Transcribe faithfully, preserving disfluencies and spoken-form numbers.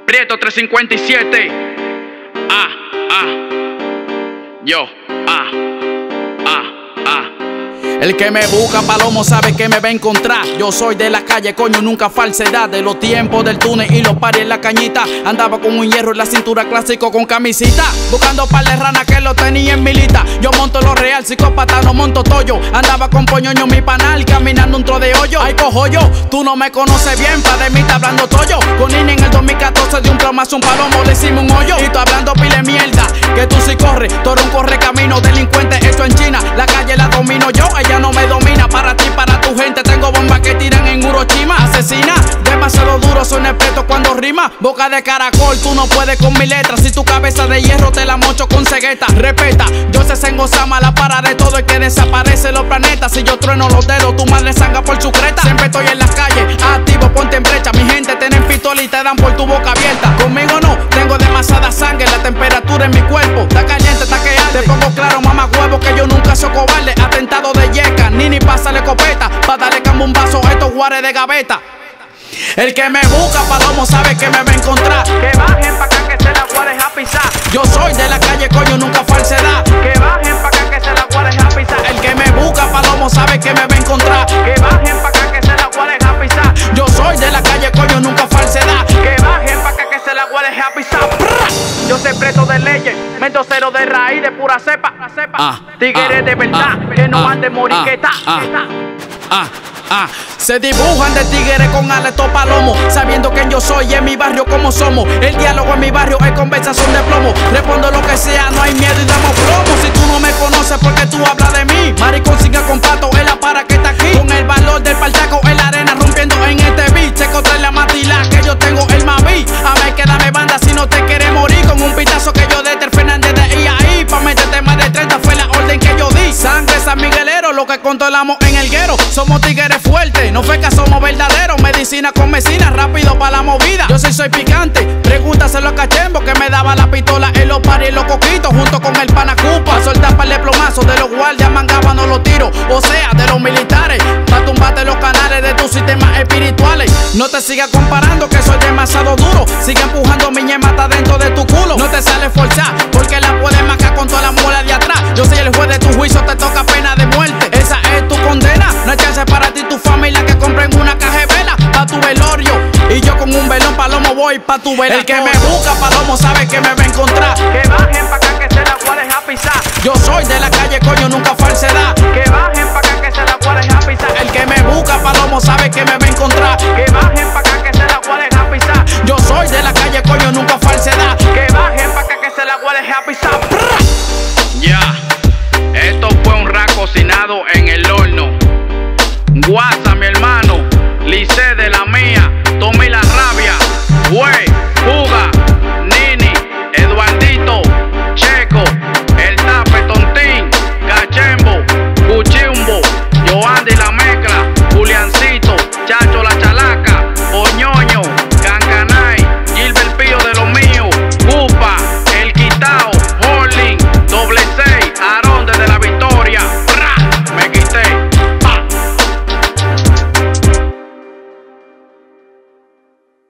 Prieto trescientos cincuenta y siete. Ah, ah. Yo, ah, ah, ah. El que me busca, Palomo, sabe que me va a encontrar. Yo soy de la calle, coño, nunca falsedad. De los tiempos del túnel y los paris en la cañita. Andaba con un hierro en la cintura, clásico con camisita. Buscando par de ranas que lo tenía en milita. Yo monto lo real, psicópata, no monto tollo. Andaba con poñoño mi panal, caminando un tro de hoyo. Ay, cojo yo, tú no me conoces bien, pa' de mí está hablando tollo. Con Nini en el dos mil catorce de un plomazo, un palomo, le hicimos un hoyo. Y tú hablando pile mierda, que tú sí corres. Toro un corre camino, delincuente hecho en China. La calle la domino yo, ella no me domina. Para ti, para tu gente, tengo bombas que tiran en Hiroshima. Asesina, demasiado duro, soy nepeto cuando rima. Boca de caracol, tú no puedes con mi letra. Si tu cabeza de hierro te la mocho con cegueta. Respeta, yo sé Sengo Sama, la para de todo el que desaparece los planetas. Si yo trueno los dedos, tu madre sanga por su creta. Siempre estoy en las calles, activo, ponte en brecha. Mi gente tienen pistola y te dan por tu boca abierta. Conmigo no, tengo demasiada sangre. La temperatura en mi cuerpo está caliente, está que arde. Te pongo claro, mamá huevo, que yo nunca soy cobarde. Atentado de yeca, Nini pásale copeta. Pa' darle cambumbazo a estos guares de gaveta. El que me busca, Palomo, sabe que me va a encontrar. Que bajen pa' acá que se la guares a pisar. Yo soy de la calle, coño, nunca falsedad. Que bajen pa' acá que se la guares a pisar. El que me busca, Palomo, sabe que me va a encontrar. Que bajen pa' acá que se la guares a pisar. Yo soy de la calle, coño, nunca falsedad. Que bajen pa' acá que se la guares a pisar. Yo soy preso de leyes, mento cero de raíz, de pura cepa. Ah, Tigres ah, de verdad, ah, que no ah, han de morir, ah, que está. ah, ah, ah. Se dibujan de tigres con aleto palomo, sabiendo quién yo soy en mi barrio como somos. El diálogo en mi barrio es conversación de plomo. Respondo lo que sea, no hay miedo y damos plomo. Si tú no me conoces porque tú hablas de mí, maricón siga con pato, es la para que está aquí. Con el valor del partaco en la arena rompiendo en este beat. Checo trae la matila que yo tengo el mavi. A mí que dame banda si no te quieres morir. Con un pitazo que yo de Ter Fernández de I A I. Pa' meterte más de treinta fue la orden que yo di. Sangre San Miguelero, lo que controlamos en el guero. Somos tigres fuertes, no fue que somos verdaderos. Medicina con medicina, rápido pa' la movida. Yo sí soy picante, pregúntaselo a Cachembo, que me daba la pistola en los paris y los coquitos. Junto con el panacupa, a soltar par de plomazos. De los guardias mangaban los tiros, o sea, de los militares. Pa' tumbarte los canales de tus sistemas espirituales. No te sigas comparando que soy demasiado duro. Sigue empujando mi ñema hasta dentro de tu culo. No te sale forzar, porque la puedes marcar con toda la muela de atrás. Yo soy el juez de tu juicio, te toca pena de muerte. Esa es tu condena, no hay chance para ti y tu familia que compren una caja de vela pa' tu velorio. Y yo con un velón palomo voy pa' tu vela. El que me busca, Palomo, sabe que me va a encontrar. Que bajen pa' acá que se la guares a pisar. Yo soy de la calle, coño, nunca falsedad. Que bajen pa' acá que se la guares a pisar. El que me busca, Palomo, sabe que me va a encontrar. Que bajen pa' acá que se la guares a pisar. Yo soy de la calle, coño, nunca falsedad. Que bajen pa' acá que se la guares a pisar. Ya, esto fue un rap cocinado en el horno. Guasa, mi hermano, Lice de la mía, tome la rabia, güey.